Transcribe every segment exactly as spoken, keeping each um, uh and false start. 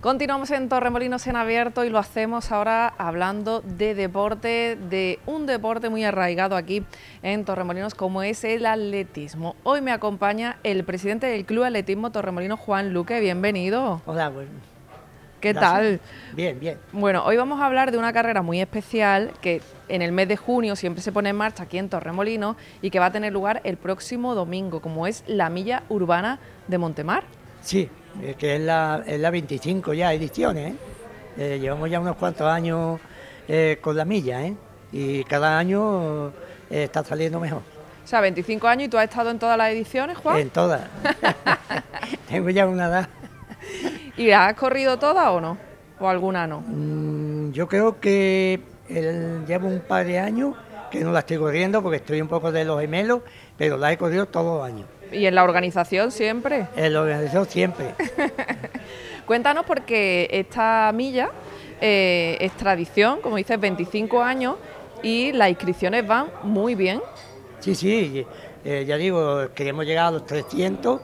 Continuamos en Torremolinos en Abierto y lo hacemos ahora hablando de deporte, de un deporte muy arraigado aquí en Torremolinos como es el atletismo. Hoy me acompaña el presidente del Club Atletismo Torremolinos, Juan Luque. Bienvenido. Hola, bueno. ¿Qué Gracias. tal? Bien, bien. Bueno, hoy vamos a hablar de una carrera muy especial que en el mes de junio siempre se pone en marcha aquí en Torremolinos y que va a tener lugar el próximo domingo, como es la Milla Urbana de Montemar. Sí, eh, que es la, es la veinticinco ya ediciones, ¿eh? Eh, llevamos ya unos cuantos años eh, con la milla, ¿eh? Y cada año eh, está saliendo mejor. O sea, veinticinco años y tú has estado en todas las ediciones, Juan. En todas. Tengo ya una edad. ¿Y has corrido todas o no? ¿O alguna no? Mm, yo creo que el, llevo un par de años que no la estoy corriendo porque estoy un poco de los gemelos, pero la he corrido todos los años. ¿Y en la organización siempre? En la organización siempre. Cuéntanos, porque esta milla eh, es tradición, como dices, veinticinco años y las inscripciones van muy bien. Sí, sí, eh, ya digo, queremos llegar a los trescientos,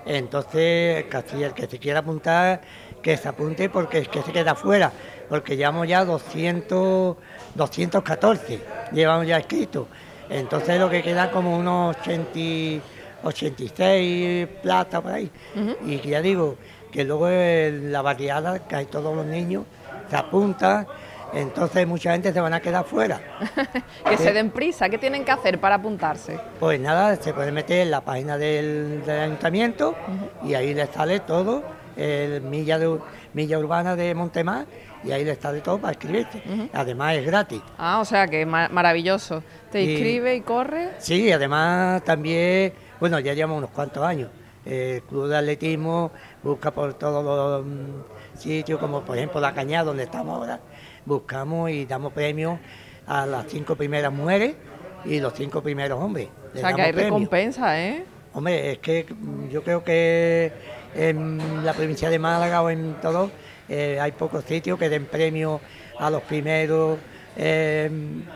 entonces casi el que se quiera apuntar, que se apunte porque es que se queda fuera, porque llevamos ya doscientos, doscientos catorce, llevamos ya escritos, entonces lo que queda como unos ochenta, ochenta y seis plata por ahí, uh-huh. Y ya digo, que luego en la barriada, que hay todos los niños, se apuntan, entonces mucha gente se van a quedar fuera. Que ¿Eh? se den prisa, ¿qué tienen que hacer para apuntarse? Pues nada, se puede meter en la página del, del ayuntamiento, uh-huh. Y ahí les sale todo, el milla, de, milla urbana de Montemar, y ahí les sale todo para inscribirse. Uh-huh. Además es gratis. Ah, o sea que es mar maravilloso. ¿Te y, inscribe y corre? Sí, además también, bueno, ya llevamos unos cuantos años. El Club de Atletismo busca por todos los um, sitios, como por ejemplo La Cañada, donde estamos ahora, buscamos y damos premios a las cinco primeras mujeres y los cinco primeros hombres. O sea que hay premios. Recompensa, ¿eh? Hombre, es que yo creo que en la provincia de Málaga o en todo, eh, hay pocos sitios que den premios a los primeros eh,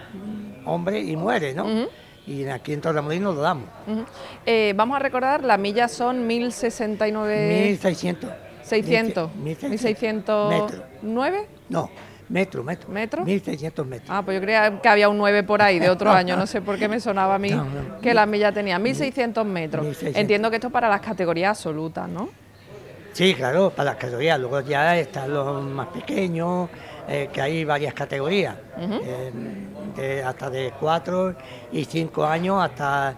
hombres y mujeres, ¿no? Uh-huh. Y aquí en Torremolinos lo damos. Uh-huh. eh, vamos a recordar, las millas son mil sesenta y nueve... mil seiscientos. seiscientos. mil seiscientos. Metros. ¿nueve? No, metro, metro. ¿Metro? mil seiscientos metros. Ah, pues yo creía que había un nueve por ahí de otro año, no sé por qué me sonaba a mí no, no, que las millas tenían mil seiscientos metros. mil seiscientos. Entiendo que esto es para las categorías absolutas, ¿no? Sí, claro, para las categorías. Luego ya están los más pequeños, eh, que hay varias categorías, uh-huh. eh, de, hasta de cuatro y cinco años hasta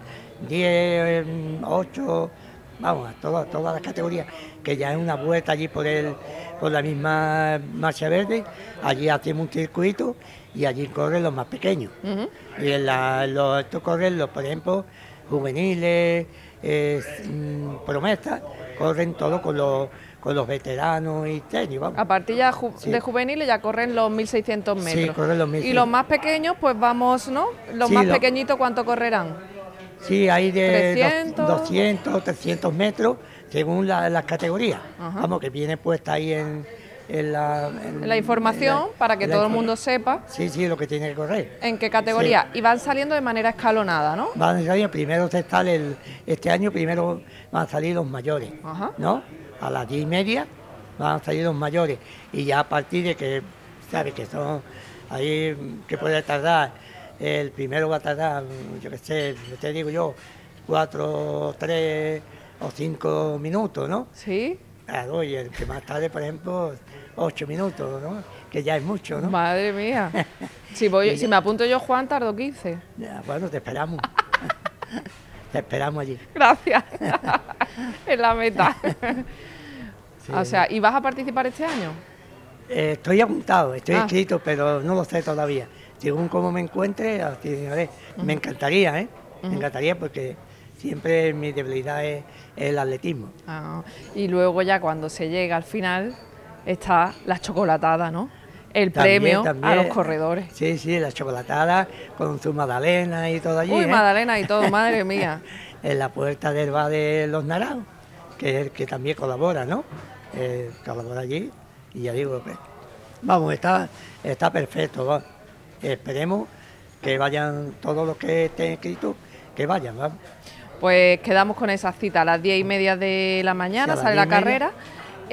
diez, ocho, vamos, todas, todas las categorías, que ya es una vuelta allí por el por la misma Marcha Verde, allí hacemos un circuito y allí corren los más pequeños. Uh-huh. Y en la, los, estos corren los, por ejemplo, juveniles, eh, promesas, corren todos con los con los veteranos y tenis, vamos. A partir ya ju sí. de juveniles ya corren los mil seiscientos metros. Sí, corren los mil seiscientos. Y los más pequeños, pues vamos, ¿no? Los sí, más lo... pequeñitos, ¿cuánto correrán? Sí, hay de trescientos, doscientos, trescientos metros, según las la categorías. Uh-huh. Vamos, que viene puesta ahí en, en, la, en, la información, en la, para que todo el mundo sepa. Sí, sí, lo que tiene que correr. ¿En qué categoría? Sí. Y van saliendo de manera escalonada, ¿no? Van saliendo, primero se sale el, este año, primero van a salir los mayores, uh-huh. ¿no? A las diez y media van a salir los mayores. Y ya a partir de que, ¿sabes? Que son ahí, que puede tardar, el primero va a tardar, yo qué sé, te digo yo, cuatro, tres o cinco minutos, ¿no? Sí. Claro, y el que más tarde, por ejemplo, ocho minutos, ¿no? Que ya es mucho, ¿no? Madre mía. Si, voy, si me apunto yo, Juan, tardo quince. Ya, bueno, te esperamos. Te esperamos allí. Gracias. En la meta. Sí, o sea, ¿y vas a participar este año? Eh, estoy apuntado, estoy ah. inscrito, pero no lo sé todavía. Según cómo me encuentre, así, a ver, uh-huh. me encantaría, ¿eh? Uh-huh. Me encantaría porque siempre mi debilidad es el atletismo. Ah, y luego ya cuando se llega al final está la chocolatada, ¿no? El también, premio también, a los corredores. Sí, sí, la chocolatada con su magdalena y todo allí. Uy, ¿eh? magdalena y todo, madre mía. En la puerta del bar de Los Naranjos, que es el que también colabora, ¿no? Eh, colabora allí y ya digo, pues, vamos, está, está perfecto, ¿va? Esperemos que vayan todos los que estén inscritos, que vayan, ¿va? Pues quedamos con esa cita a las diez y media de la mañana, sí, sale la carrera. Eh,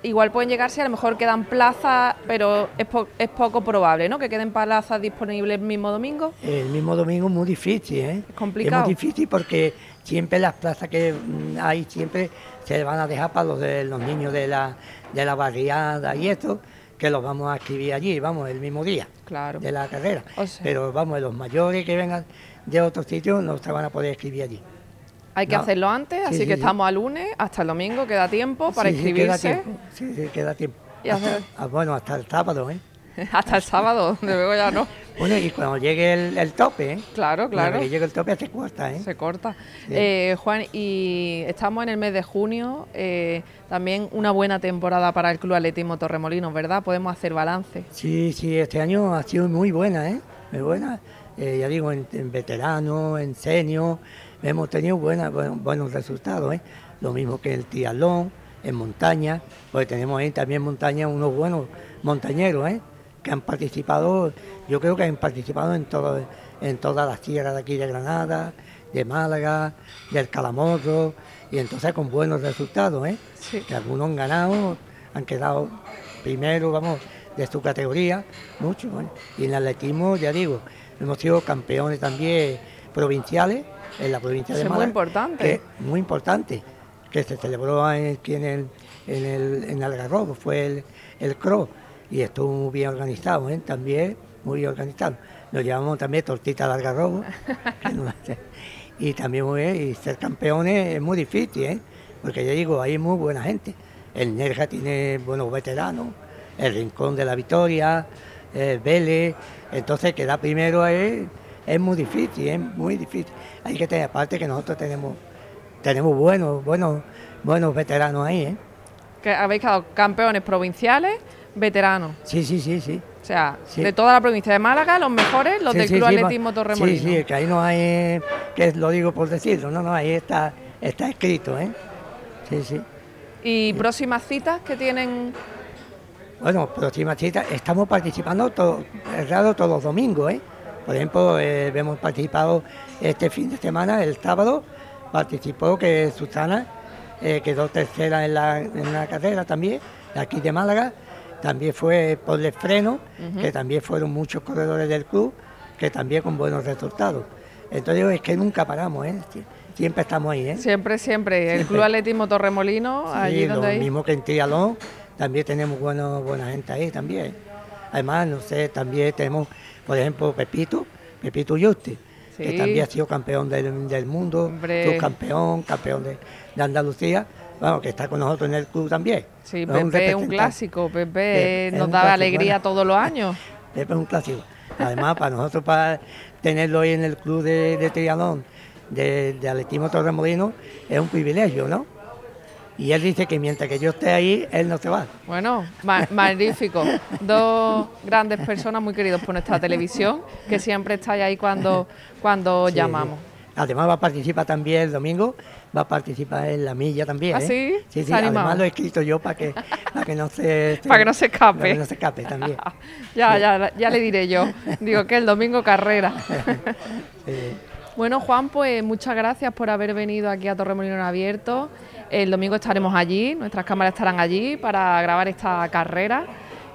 igual pueden llegarse, a lo mejor quedan plazas, pero es, po es poco probable, ¿no?, que queden plazas disponibles el mismo domingo. El mismo domingo es muy difícil, ¿eh? Es complicado. Es muy difícil porque siempre las plazas que hay siempre se van a dejar para los de los niños de la, de la barriada y esto, que los vamos a escribir allí, vamos, el mismo día, claro, de la carrera. O sea, pero vamos, los mayores que vengan de otros sitios no se van a poder escribir allí. Hay que no. hacerlo antes, sí, así sí, que sí. estamos al lunes, hasta el domingo queda tiempo para sí, inscribirse. Sí, queda tiempo. Sí, sí, queda tiempo. Y hacer... hasta, bueno, hasta el sábado, ¿eh? Hasta el sábado, de luego ya no. Bueno, y cuando llegue el, el tope, ¿eh? Claro, claro. Cuando llegue el tope se corta, ¿eh? Se corta. Sí. Eh, Juan, y estamos en el mes de junio, eh, también una buena temporada para el Club Atletismo Torremolinos, ¿verdad? Podemos hacer balance. Sí, sí, este año ha sido muy buena, ¿eh? Muy buena. Eh, ya digo, en, en veteranos, en senior, hemos tenido buena, bueno, buenos resultados, ¿eh? Lo mismo que el triatlón, en montaña, porque tenemos ahí también en montaña unos buenos montañeros, ¿eh?, que han participado, yo creo que han participado en, todo, en todas las tierras de aquí de Granada, de Málaga, del Calamorro, y entonces con buenos resultados, ¿eh? Sí. Que algunos han ganado, han quedado primero, vamos, de su categoría, muchos, ¿eh? Y en el atletismo, ya digo, hemos sido campeones también provinciales, en la provincia de Eso Málaga. Es muy importante. Que, muy importante, que se celebró aquí en el, en el en Algarrobo, fue el, el C R O, y estuvo muy bien organizado, ¿eh? También muy bien organizado. Nos llevamos también tortita de Algarrobo, y también muy bien, y ser campeones es muy difícil, ¿eh? Porque ya digo, hay muy buena gente. El Nerja tiene buenos veteranos, el Rincón de la Victoria, el Vélez, entonces quedar primero es, es muy difícil, es muy difícil. Hay que tener, aparte que nosotros tenemos, tenemos buenos, buenos, buenos veteranos ahí, ¿eh? Que habéis quedado campeones provinciales, veteranos. Sí, sí, sí, sí. O sea, Sí. de toda la provincia de Málaga, los mejores, los Sí, del sí, Club sí, Atletismo va- Torremolinos. Sí, sí, que ahí no hay, que lo digo por decirlo, no, no, ahí está, está escrito, ¿eh? Sí, sí. ¿Y próximas citas que tienen? Bueno, próxima cita, estamos participando todo, es raro todos los domingos, ¿eh? Por ejemplo, eh, hemos participado este fin de semana, el sábado, participó que Susana eh, quedó tercera en la, en la carrera también, de aquí de Málaga. También fue por el freno, uh-huh. que también fueron muchos corredores del club, que también con buenos resultados. Entonces es que nunca paramos, ¿eh? Siempre estamos ahí, ¿eh? Siempre, siempre. El Club Atletismo Torremolinos, sí, allí lo donde hay. mismo que en triatlón, también tenemos bueno, buena gente ahí también. Además, no sé, también tenemos, por ejemplo, Pepito, Pepito Yuste, sí. que también ha sido campeón del, del mundo, subcampeón, campeón de, de Andalucía. Bueno, que está con nosotros en el club también. Sí, Pepe un es un clásico, Pepe es nos un da clásico, alegría bueno. todos los años. Pepe es un clásico. Además, para nosotros, para tenerlo hoy en el club de, de triatlón, de, de atletismo Torremolinos, es un privilegio, ¿no? Y él dice que mientras que yo esté ahí, él no se va. Bueno, ma magnífico. Dos grandes personas muy queridos por nuestra televisión, que siempre estáis ahí cuando, cuando sí, llamamos. Sí. Además va a participar también el domingo, va a participar en la milla también. ¿Ah, ¿eh? sí? Sí, sí, además lo he escrito yo para que, para que no se... para que no se escape. Para que no se escape también. ya, sí. ya, ya le diré yo. Digo que el domingo carrera. sí. Bueno, Juan, pues muchas gracias por haber venido aquí a Torremolinos Abierto. El domingo estaremos allí, nuestras cámaras estarán allí para grabar esta carrera.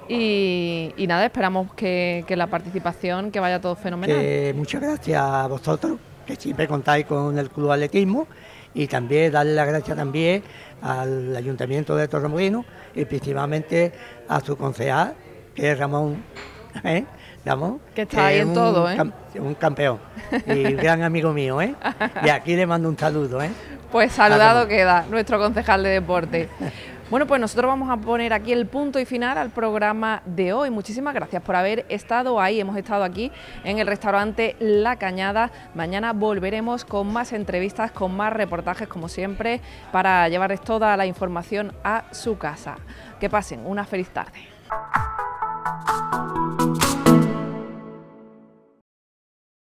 Y, y nada, esperamos que, que la participación, que vaya todo fenomenal. Que muchas gracias a vosotros, que siempre contáis con el Club Atletismo, y también darle las gracias también al Ayuntamiento de Torremolinos y principalmente a su concejal, que es Ramón, ¿eh? Ramón, que está ahí en todo, ¿eh? Cam un campeón y un gran amigo mío, ¿eh? Y aquí le mando un saludo, ¿eh? Pues saludado queda nuestro concejal de deporte. Bueno, pues nosotros vamos a poner aquí el punto y final al programa de hoy. Muchísimas gracias por haber estado ahí. Hemos estado aquí en el restaurante La Cañada. Mañana volveremos con más entrevistas, con más reportajes, como siempre, para llevarles toda la información a su casa. Que pasen una feliz tarde.